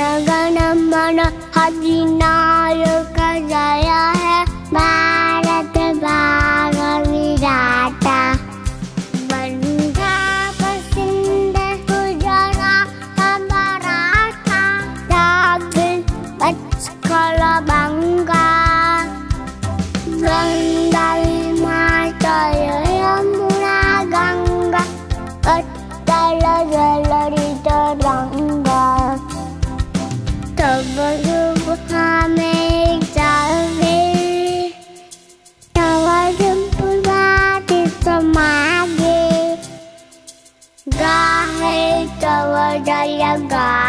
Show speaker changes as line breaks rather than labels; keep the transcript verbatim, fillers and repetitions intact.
जन-गण-मन अधिनायक जया है भारत भाग विधाता। पंजाब सिंध गुजरात मराठा द्राविड़ उत्कल बंगा गंगा हिमाचल यमुना गंगा उत्कल जलधि तरंगा। तब शुभ हमें जावे तब प्रभात समागे गाहे तब जय गा।